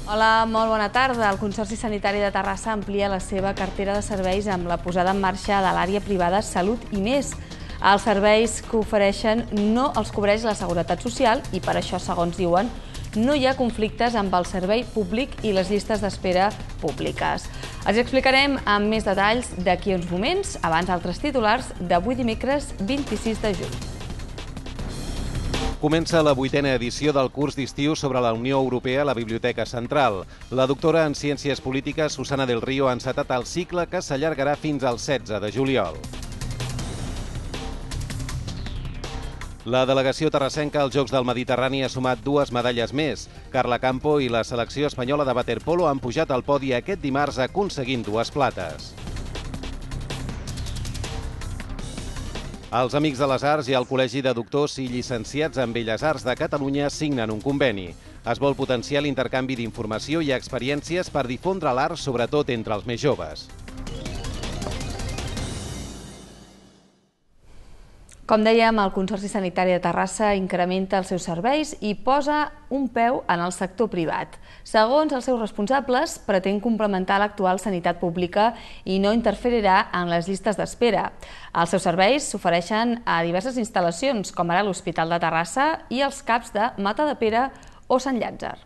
Hola, molt bona tarda. El Consorci Sanitari de Terrassa amplia la seva cartera de serveis amb la posada en marxa de l'àrea privada Salut i Més. Els serveis que ofereixen no els cobreix la Seguretat Social i per això, segons diuen, no hi ha conflictes amb el servei públic i les llistes d'espera públiques. Els explicarem amb més detalls d'aquí uns moments, abans altres titulars d'avui dimecres 26 de juny. Comença la 8a edició del curs d'estiu sobre la Unió Europea a la Biblioteca Central. La doctora en Ciències Polítiques, Susana del Río, ha encetat el cicle que s'allargarà fins al 16 de juliol. La delegació terrassenca als Jocs del Mediterrani ha sumat 2 medalles més. Carla Campo i la selecció espanyola de waterpolo han pujat al podi aquest dimarts aconseguint 2 plates. Els Amics de les Arts i el Col·legi de Doctors i Llicenciats en Belles Arts de Catalunya signen un conveni. Es vol potenciar l'intercanvi d'informació i experiències per difondre l'art, sobretot entre els més joves. Com dèiem, el Consorci Sanitari de Terrassa incrementa els seus serveis i posa un peu en el sector privat. Segons els seus responsables, pretén complementar l'actual sanitat pública i no interferirà en les llistes d'espera. Els seus serveis s'ofereixen a diverses instal·lacions, com ara l'Hospital de Terrassa i els CAPs de Matadepera o Sant Llàtzer.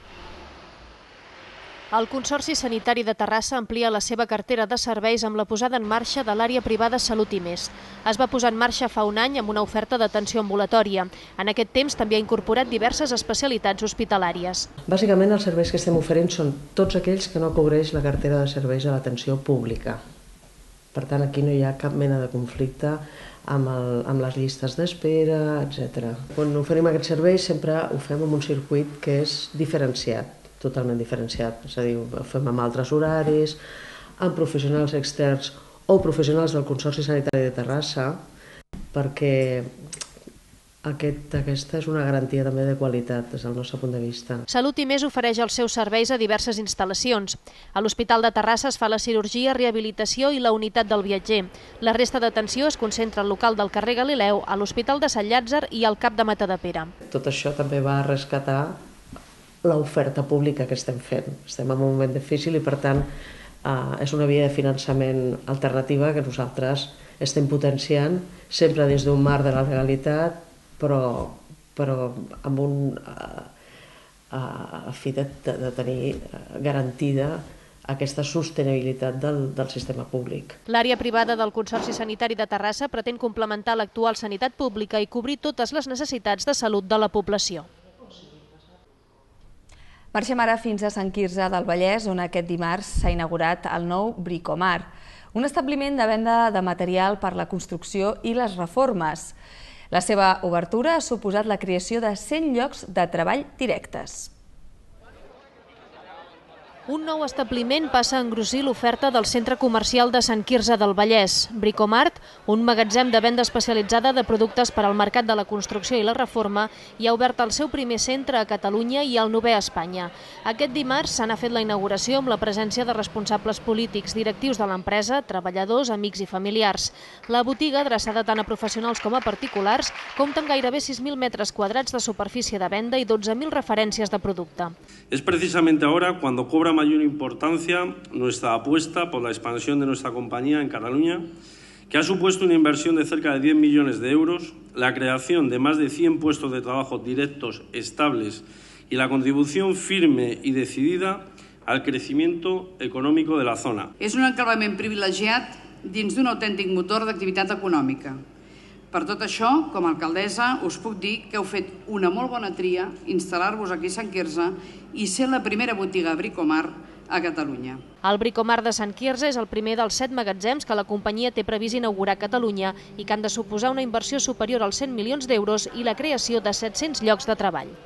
El Consorci Sanitari de Terrassa amplia la seva cartera de serveis amb la posada en marxa de l'àrea privada Salut i Més. Es va posar en marxa fa un any amb una oferta d'atenció ambulatòria. En aquest temps també ha incorporat diverses especialitats hospitalàries. Bàsicament els serveis que estem oferint són tots aquells que no cobreix la cartera de serveis a l'atenció pública. Per tant, aquí no hi ha cap mena de conflicte amb les llistes d'espera, etc. Quan oferim aquests serveis sempre ho fem amb un circuit que és diferenciat. Totalment diferenciat, és a dir, ho fem amb altres horaris, amb professionals externs o professionals del Consorci Sanitari de Terrassa, perquè aquesta és una garantia també de qualitat des del nostre punt de vista. Salut i Més ofereix els seus serveis a diverses instal·lacions. A l'Hospital de Terrassa es fa la cirurgia, rehabilitació i la unitat del viatger. La resta d'atenció es concentra al local del carrer Galileu, a l'Hospital de Sant Llàtzer i al CAP de Matadepera. Tot això també va rescatar l'oferta pública que estem fent. Estem en un moment difícil i, per tant, és una via de finançament alternativa que nosaltres estem potenciant, sempre des d'un marc de la legalitat, però amb a fi de tenir garantida aquesta sostenibilitat del sistema públic. L'àrea privada del Consorci Sanitari de Terrassa pretén complementar l'actual sanitat pública i cobrir totes les necessitats de salut de la població. Marxem ara fins a Sant Quirze del Vallès, on aquest dimarts s'ha inaugurat el nou Bricomart, un establiment de venda de material per la construcció i les reformes. La seva obertura ha suposat la creació de 100 llocs de treball directes. Un nou establiment passa a engrossir l'oferta del centre comercial de Sant Quirze del Vallès. Bricomart, un magatzem de venda especialitzada de productes per al mercat de la construcció i la reforma, hi ha obert el seu primer centre a Catalunya i el 9è a Espanya. Aquest dimarts se n'ha fet la inauguració amb la presència de responsables polítics, directius de l'empresa, treballadors, amics i familiars. La botiga, adreçada tant a professionals com a particulars, compta amb gairebé 6.000 metres quadrats de superfície de venda i 12.000 referències de producte. Es precisamente ahora cuando cobra mayor importancia nuestra apuesta por la expansión de nuestra compañía en Cataluña, que ha supuesto una inversión de cerca de 10 millones de euros, la creación de más de 100 puestos de trabajo directos, estables y la contribución firme y decidida al crecimiento económico de la zona. És un enclavament privilegiat dins d'un autèntic motor d'activitat econòmica. Per tot això, com a alcaldessa, us puc dir que heu fet una molt bona tria instal·lar-vos aquí a Sant Quirze i ser la primera botiga Bricomart a Catalunya. El Bricomart de Sant Quirze és el primer dels 7 magatzems que la companyia té previst inaugurar a Catalunya i que han de suposar una inversió superior als 100 milions d'euros i la creació de 700 llocs de treball.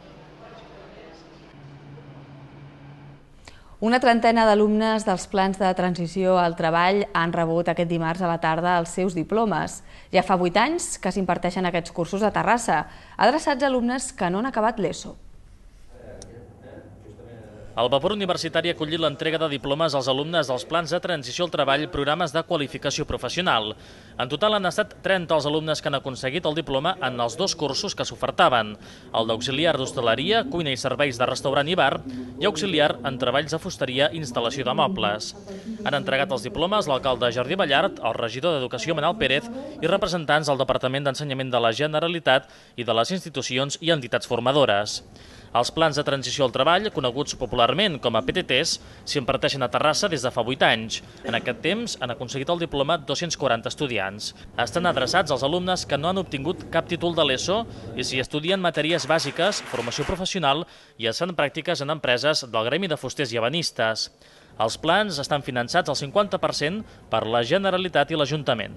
Una trentena d'alumnes dels plans de transició al treball han rebut aquest dimarts a la tarda els seus diplomes. Ja fa 8 anys que s'imparteixen aquests cursos a Terrassa, adreçats a alumnes que no han acabat l'ESO. El Vapor Universitari ha acollit l'entrega de diplomes als alumnes dels plans de transició al treball i programes de qualificació professional. En total han estat 30 els alumnes que han aconseguit el diploma en els 2 cursos que s'ofertaven, el d'auxiliar d'hostaleria, cuina i serveis de restaurant i bar i auxiliar en treballs de fusteria i instal·lació de mobles. Han entregat els diplomes l'alcalde Jordi Ballart, el regidor d'Educació Manel Pérez i representants del Departament d'Ensenyament de la Generalitat i de les institucions i entitats formadores. Els plans de transició al treball, coneguts popularment com a PTTs, s'imparteixen a Terrassa des de fa 8 anys. En aquest temps han aconseguit el diploma 240 estudiants. Estan adreçats als alumnes que no han obtingut cap títol de l'ESO i s'hi estudien matèries bàsiques, formació professional i es fan pràctiques en empreses del gremi de fusters i ebenistes. Els plans estan finançats al 50% per la Generalitat i l'Ajuntament.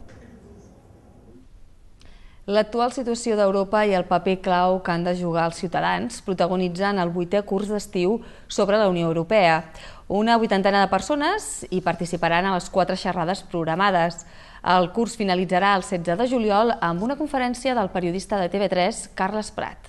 L'actual situació d'Europa i el paper clau que han de jugar els ciutadans protagonitzant el 8è curs d'estiu sobre la Unió Europea. Una 80ena de persones hi participaran a les 4 xerrades programades. El curs finalitzarà el 16 de juliol amb una conferència del periodista de TV3, Carles Prat.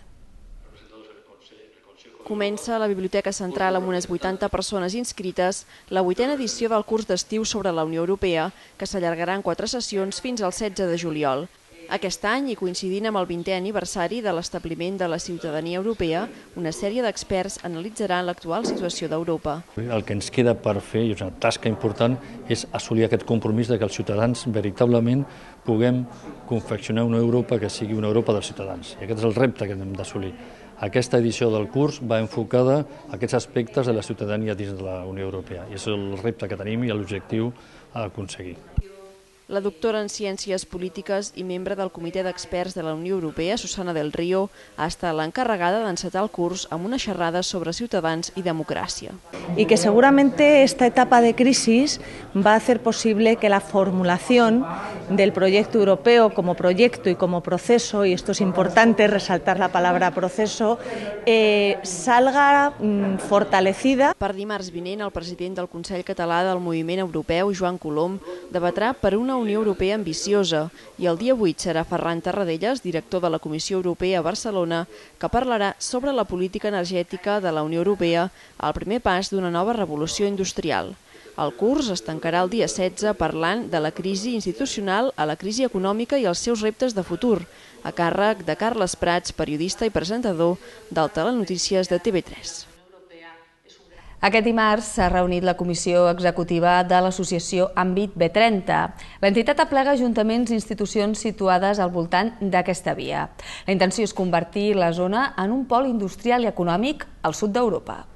Comença a la Biblioteca Central amb unes 80 persones inscrites la 8a edició del curs d'estiu sobre la Unió Europea, que s'allargarà en 4 sessions fins al 16 de juliol. Aquest any, i coincidint amb el 20è aniversari de l'establiment de la ciutadania europea, una sèrie d'experts analitzaran l'actual situació d'Europa. El que ens queda per fer, i és una tasca important, és assolir aquest compromís que els ciutadans veritablement puguem confeccionar una Europa que sigui una Europa dels ciutadans. I aquest és el repte que hem d'assolir. Aquesta edició del curs va enfocada a aquests aspectes de la ciutadania dins de la Unió Europea. I és el repte que tenim i l'objectiu a aconseguir. La doctora en Ciències Polítiques i membre del Comitè d'Experts de la Unió Europea, Susana del Río, ha estat l'encarregada d'encetar el curs amb una xerrada sobre ciutadans y democracia. Y que seguramente esta etapa de crisis va a hacer posible que la formulación del proyecto europeo como proyecto y como proceso, y esto es importante resaltar la palabra proceso, salga fortalecida. Per dimarts vinent, el president del Consell Català del Moviment Europeu, Joan Colom, debatrà per una Unió Europea ambiciosa i el dia 8 serà Ferran Tarradellas, director de la Comissió Europea a Barcelona, que parlarà sobre la política energètica de la Unió Europea, el primer pas d'una nova revolució industrial. El curs es tancarà el dia 16 parlant de la crisi institucional a la crisi econòmica i els seus reptes de futur, a càrrec de Carles Prats, periodista i presentador del Telenotícies de TV3. Aquest dimarts s'ha reunit la Comissió Executiva de l'Associació Àmbit B30. L'entitat aplega ajuntaments i institucions situades al voltant d'aquesta via. La intenció és convertir la zona en un pol industrial i econòmic al sud d'Europa.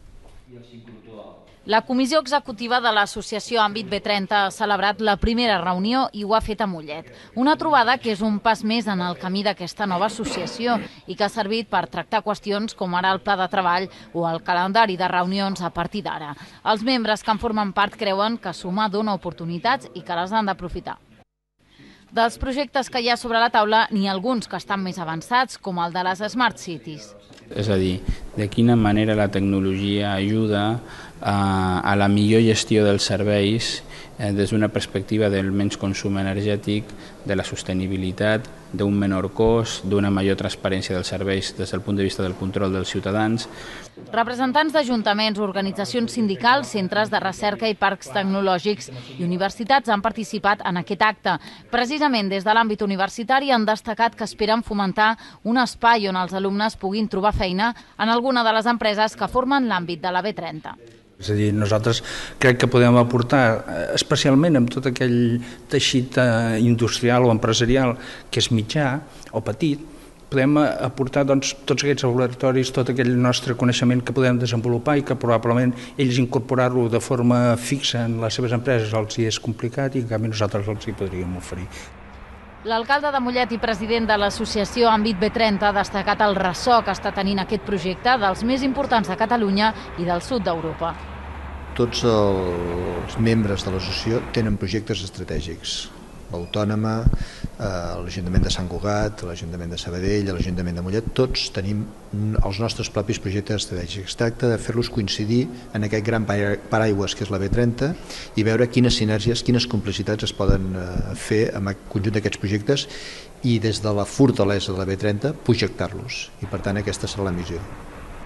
La Comissió Executiva de l'Associació Àmbit B30 ha celebrat la primera reunió i ho ha fet a Mollet. Una trobada que és un pas més en el camí d'aquesta nova associació i que ha servit per tractar qüestions com ara el pla de treball o el calendari de reunions a partir d'ara. Els membres que en formen part creuen que sumar dona oportunitats i que les han d'aprofitar. Dels projectes que hi ha sobre la taula, n'hi ha alguns que estan més avançats, com el de les Smart Cities. És a dir, de quina manera la tecnologia ajuda a la millor gestió dels serveis des d'una perspectiva del menys consum energètic, de la sostenibilitat, d'un menor cost, d'una major transparència dels serveis des del punt de vista del control dels ciutadans. Representants d'ajuntaments, organitzacions sindicals, centres de recerca i parcs tecnològics i universitats han participat en aquest acte. Precisament des de l'àmbit universitari han destacat que esperen fomentar un espai on els alumnes puguin trobar feina en alguna de les empreses que formen l'àmbit de la B30. És a dir, nosaltres crec que podem aportar, especialment amb tot aquell teixit industrial o empresarial que és mitjà o petit, podem aportar tots aquests laboratoris, tot aquell nostre coneixement que podem desenvolupar i que probablement ells incorporar-lo de forma fixa en les seves empreses els hi és complicat i en canvi nosaltres els hi podríem oferir. L'alcalde de Mollet i president de l'associació Àmbit B30 ha destacat el ressò que està tenint aquest projecte dels més importants de Catalunya i del sud d'Europa. Tots els membres de l'associació tenen projectes estratègics. L'Autònoma, l'Ajuntament de Sant Cugat, l'Ajuntament de Sabadell, l'Ajuntament de Mollet, tots tenim els nostres propis projectes estratègics. Es tracta de fer-los coincidir en aquest gran paraigües que és la B30 i veure quines sinergies, quines complicitats es poden fer amb el conjunt d'aquests projectes i des de la fortalesa de la B30 projectar-los. I per tant aquesta serà la missió.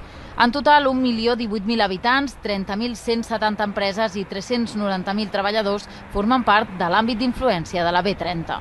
En total, 1.018.000 habitants, 30.170 empreses i 390.000 treballadors formen part de l'àmbit d'influència de la B30.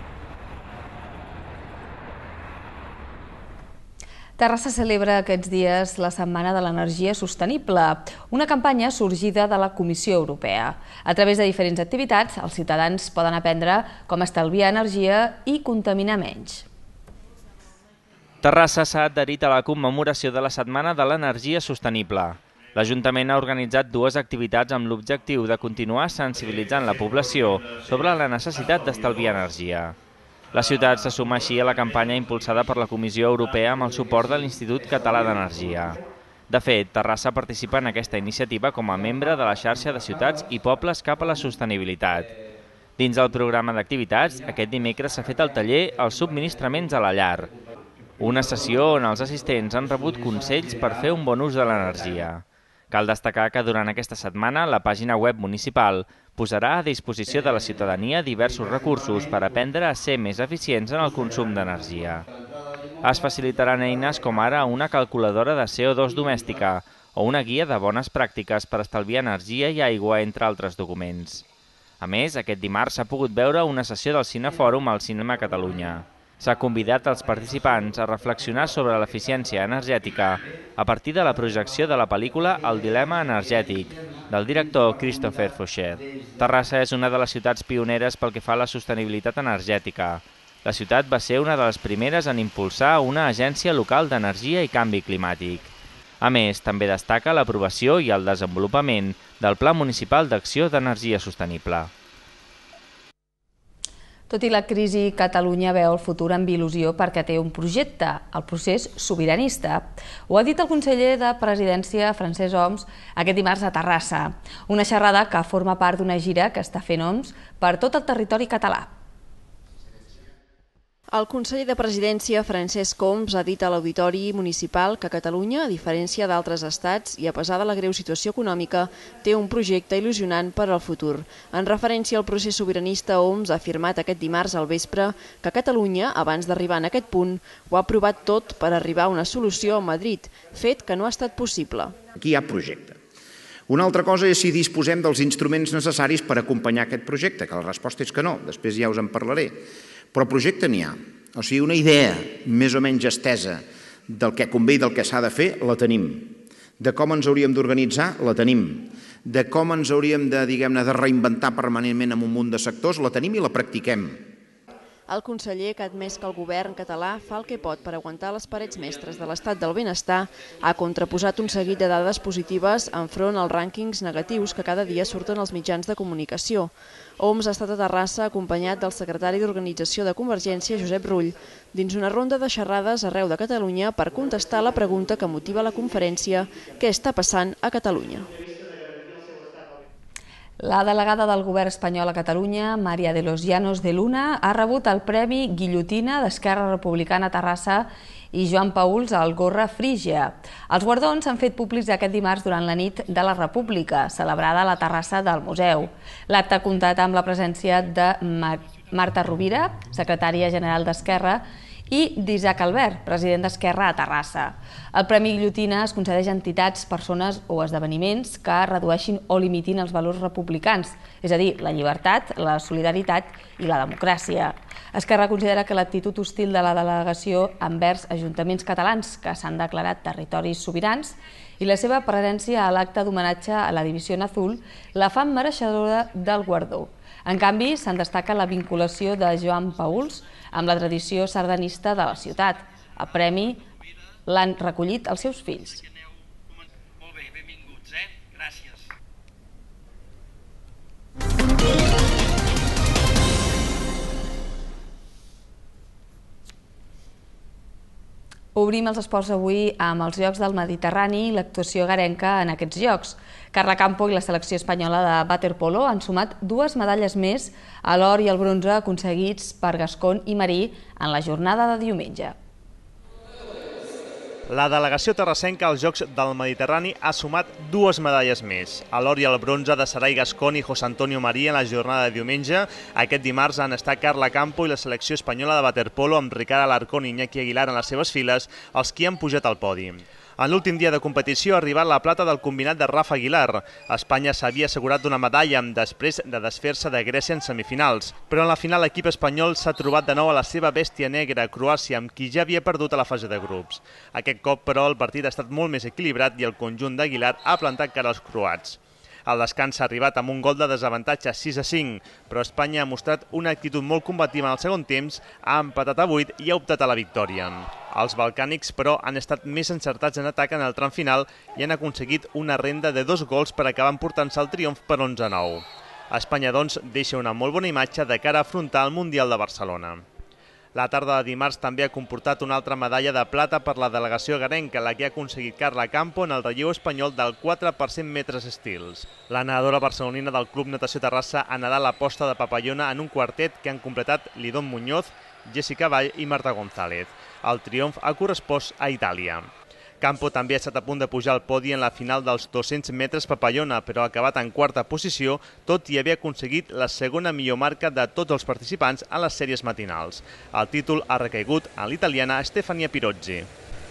Terrassa celebra aquests dies la Setmana de l'Energia Sostenible, una campanya sorgida de la Comissió Europea. A través de diferents activitats, els ciutadans poden aprendre com estalviar energia i contaminar menys. Terrassa s'ha adherit a la commemoració de la Setmana de l'Energia Sostenible. L'Ajuntament ha organitzat dues activitats amb l'objectiu de continuar sensibilitzant la població sobre la necessitat d'estalviar energia. La ciutat se suma així a la campanya impulsada per la Comissió Europea amb el suport de l'Institut Català d'Energia. De fet, Terrassa participa en aquesta iniciativa com a membre de la xarxa de ciutats i pobles cap a la sostenibilitat. Dins del programa d'activitats, aquest dimecres s'ha fet el taller Els subministraments a la llar, una sessió on els assistents han rebut consells per fer un bon ús de l'energia. Cal destacar que durant aquesta setmana la pàgina web municipal posarà a disposició de la ciutadania diversos recursos per aprendre a ser més eficients en el consum d'energia. Es facilitaran eines com ara una calculadora de CO2 domèstica o una guia de bones pràctiques per estalviar energia i aigua, entre altres documents. A més, aquest dimarts s'ha pogut veure una sessió del Cinefòrum al Cinema Catalunya. S'ha convidat els participants a reflexionar sobre l'eficiència energètica a partir de la projecció de la pel·lícula El dilema energètic, del director Christopher Faucher. Terrassa és una de les ciutats pioneres pel que fa a la sostenibilitat energètica. La ciutat va ser una de les primeres en impulsar una agència local d'energia i canvi climàtic. A més, també destaca l'aprovació i el desenvolupament del Pla Municipal d'Acció d'Energia Sostenible. Tot i la crisi, Catalunya veu el futur amb il·lusió perquè té un projecte, el procés sobiranista. Ho ha dit el conseller de Presidència, Francesc Homs, aquest dimarts a Terrassa. Una xerrada que forma part d'una gira que està fent Homs per tot el territori català. El conseller de Presidència, Francesc Homs, ha dit a l'Auditori Municipal que Catalunya, a diferència d'altres estats i a pesar de la greu situació econòmica, té un projecte il·lusionant per al futur. En referència al procés sobiranista, Homs ha afirmat aquest dimarts al vespre que Catalunya, abans d'arribar en aquest punt, ho ha provat tot per arribar a una solució a Madrid, fet que no ha estat possible. Aquí hi ha projecte. Una altra cosa és si disposem dels instruments necessaris per acompanyar aquest projecte, que la resposta és que no, després ja us en parlaré. Però projecte n'hi ha. O sigui, una idea més o menys estesa del que convé i del que s'ha de fer, la tenim. De com ens hauríem d'organitzar, la tenim. De com ens hauríem de reinventar permanentment en un munt de sectors, la tenim i la practiquem. El conseller, que ha admès que el govern català fa el que pot per aguantar les parets mestres de l'estat del benestar, ha contraposat un seguit de dades positives enfront als rànquings negatius que cada dia surten als mitjans de comunicació. Homs ha estat a Terrassa acompanyat del secretari d'Organització de Convergència, Josep Rull, dins una ronda de xerrades arreu de Catalunya per contestar la pregunta que motiva la conferència: què està passant a Catalunya? La delegada del govern espanyol a Catalunya, Maria de los Llanos de Luna, ha rebut el Premi Guillotina d'Esquerra Republicana a Terrassa i Joan Pauls al Gorra Frígia. Els guardons s'han fet públics aquest dimarts durant la nit de la República, celebrada a la terrassa del museu. L'acte ha comptat amb la presència de Marta Rovira, secretària general d'Esquerra, i d'Isaac Albert, president d'Esquerra a Terrassa. El Premi Guillotina es concedeix a entitats, persones o esdeveniments que redueixin o limitin els valors republicans, és a dir, la llibertat, la solidaritat i la democràcia. Esquerra considera que l'actitud hostil de la delegació envers ajuntaments catalans que s'han declarat territoris sobirans i la seva presència a l'acte d'homenatge a la Divisió Azul la fan mereixedora del guardó. En canvi, se'n destaca la vinculació de Joan Pauls amb la tradició sardanista de la ciutat. El premi l'han recollit els seus fills. Molt bé, benvinguts, Gràcies. Obrim els esports avui amb els Jocs del Mediterrani i l'actuació garenca en aquests Jocs. Carla Campo i la selecció espanyola de waterpolo han sumat 2 medalles més a l'or i el bronze aconseguits per Gascón i Marí en la jornada de diumenge. La delegació terrassenca als Jocs del Mediterrani ha sumat 2 medalles més. A l'or i el bronze de Sarai Gascón i José Antonio Marí en la jornada de diumenge. Aquest dimarts han estat Carla Campo i la selecció espanyola de waterpolo amb Ricard Alarcón i Iñaki Aguilar en les seves files els qui han pujat al podi. En l'últim dia de competició ha arribat la plata del combinat de Rafa Aguilar. Espanya s'havia assegurat una medalla després de desfer-se de Grècia en semifinals. Però en la final l'equip espanyol s'ha trobat de nou a la seva bèstia negra, Croàcia, amb qui ja havia perdut a la fase de grups. Aquest cop, però, el partit ha estat molt més equilibrat i el conjunt d'Aguilar ha plantat cara als croats. El descans ha arribat amb un gol de desavantatge 6-5, però Espanya ha mostrat una actitud molt combativa en el segon temps, ha empatat a 8 i ha optat a la victòria. Els balcànics, però, han estat més encertats en atac en el tram final i han aconseguit una renda de 2 gols per acabar emportant-se el triomf per 11-9. Espanya, doncs, deixa una molt bona imatge de cara a afrontar el Mundial de Barcelona. La tarda de dimarts també ha comportat una altra medalla de plata per la delegació garenca, la que ha aconseguit Carla Campo en el relleu espanyol del 4 per 100 metres estils. La nedadora barcelonina del Club Natació Terrassa ha nedat la posta de papallona en un quartet que han completat Lidón Muñoz, Jessica Vall i Marta González. El triomf ha correspost a Itàlia. Campo també ha estat a punt de pujar al podi en la final dels 200 metres papallona, però ha acabat en quarta posició, tot i haver aconseguit la segona millor marca de tots els participants a les sèries matinals. El títol ha recaigut a l'italiana Stefania Pirozzi.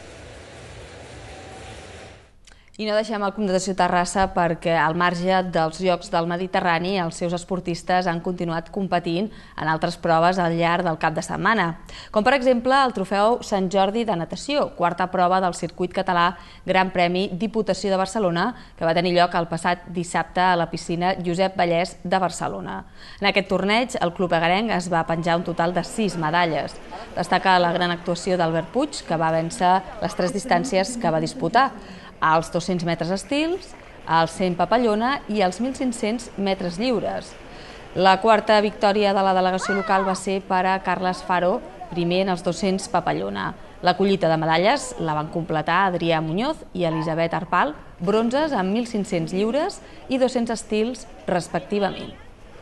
I no deixem el Club Natació Terrassa perquè al marge dels Jocs del Mediterrani els seus esportistes han continuat competint en altres proves al llarg del cap de setmana. Com per exemple el trofeu Sant Jordi de natació, quarta prova del circuit català Gran Premi Diputació de Barcelona, que va tenir lloc el passat dissabte a la piscina Josep Vallès de Barcelona. En aquest torneig el club egarenc es va penjar un total de 6 medalles. Destaca la gran actuació d'Albert Puig, que va vèncer les 3 distàncies que va disputar: als 200 metres estils, als 100 papallona i als 1.500 metres lliures. La quarta victòria de la delegació local va ser per a Carles Faro, primer en els 200 papallona. La collita de medalles la van completar Adrià Muñoz i Elisabet Arpal, bronzes amb 1.500 lliures i 200 estils respectivament.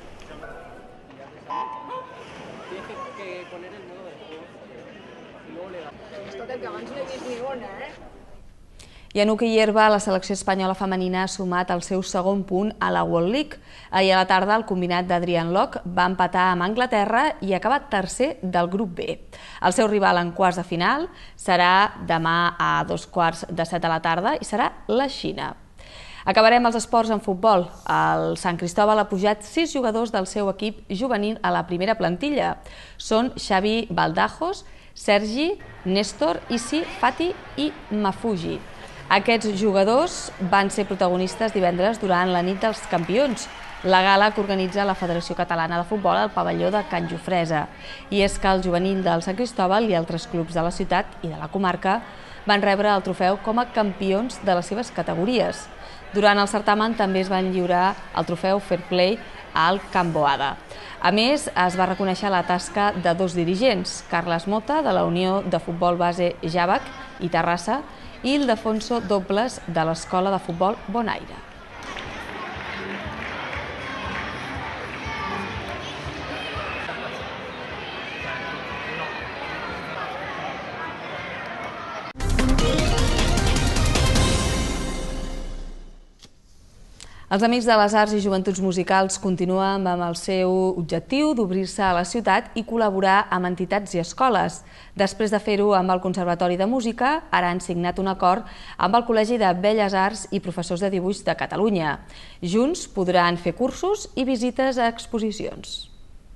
I en hoquei herba, la selecció espanyola femenina ha sumat el seu segon punt a la World League. Ahir a la tarda, el combinat d'Adrian Locke va empatar amb Anglaterra i ha acabat tercer del grup B. El seu rival en quarts de final serà demà a 7:15 de la tarda i serà la Xina. Acabarem els esports en futbol. El Sant Cristóbal ha pujat 6 jugadors del seu equip juvenil a la primera plantilla. Són Xavi Baldajos, Sergi, Néstor, Isi, Fati i Mafuji. Aquests jugadors van ser protagonistes divendres durant la nit dels campions, la gala que organitza la Federació Catalana de Futbol al pavelló de Can Jofresa. I és que el juvenil del Sant Cristóbal i altres clubs de la ciutat i de la comarca van rebre el trofeu com a campions de les seves categories. Durant el certamen també es van lliurar el trofeu Fair Play al Camp Boada. A més, es va reconèixer la tasca de 2 dirigents, Carles Mota, de la Unió de Futbol Base Jàvec i Terrassa, i Ildefonso Dobles, de l'Escola de Futbol Bonaire. Els Amics de les Arts i Joventuts Musicals continuen amb el seu objectiu d'obrir-se a la ciutat i col·laborar amb entitats i escoles. Després de fer-ho amb el Conservatori de Música, ara han signat un acord amb el Col·legi de Belles Arts i Professors de Dibuix de Catalunya. Junts podran fer cursos i visites a exposicions.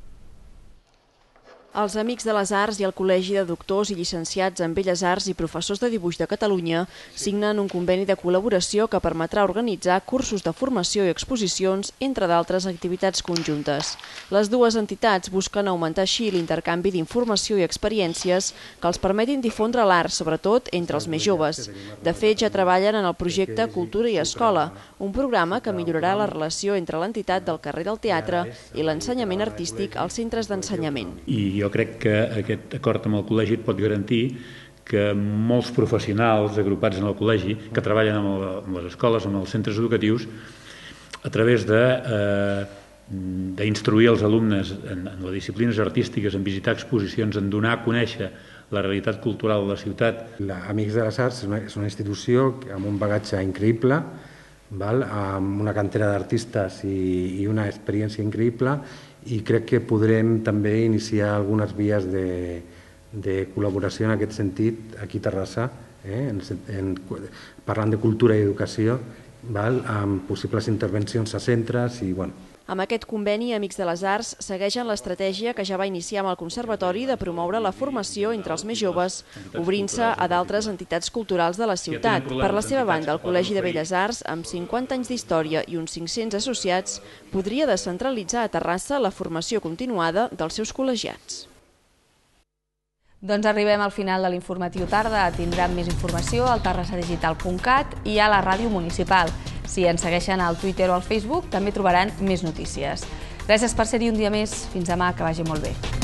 Els Amics de les Arts i el Col·legi de Doctors i Llicenciats en Belles Arts i Professors de Dibuix de Catalunya signen un conveni de col·laboració que permetrà organitzar cursos de formació i exposicions, entre d'altres activitats conjuntes. Les dues entitats busquen augmentar així l'intercanvi d'informació i experiències que els permetin difondre l'art, sobretot entre els més joves. De fet, ja treballen en el projecte Cultura i Escola, un programa que millorarà la relació entre l'entitat del carrer del teatre i l'ensenyament artístic als centres d'ensenyament. Jo crec que aquest acord amb el col·legi pot garantir que molts professionals agrupats en el col·legi que treballen amb les escoles, amb els centres educatius, a través d'instruir els alumnes en les disciplines artístiques, en visitar exposicions, en donar a conèixer la realitat cultural de la ciutat. Amics de les Arts és una institució amb un bagatge increïble, amb una cantera d'artistes i una experiència increïble, i crec que podrem també iniciar algunes vies de col·laboració en aquest sentit aquí a Terrassa parlant de cultura i educació, amb possibles intervencions a centres i, bueno. Amb aquest conveni, Amics de les Arts segueixen l'estratègia que ja va iniciar amb el Conservatori de promoure la formació entre els més joves, obrint-se a d'altres entitats culturals de la ciutat. Per la seva banda, el Col·legi de Belles Arts, amb 50 anys d'història i uns 500 associats, podria descentralitzar a Terrassa la formació continuada dels seus col·legiats. Doncs arribem al final de l'informatiu tarda. Tindran més informació al terrassadigital.cat i a la ràdio municipal. Si ens segueixen al Twitter o al Facebook, també trobaran més notícies. Gràcies per ser-hi un dia més. Fins demà, que vagi molt bé.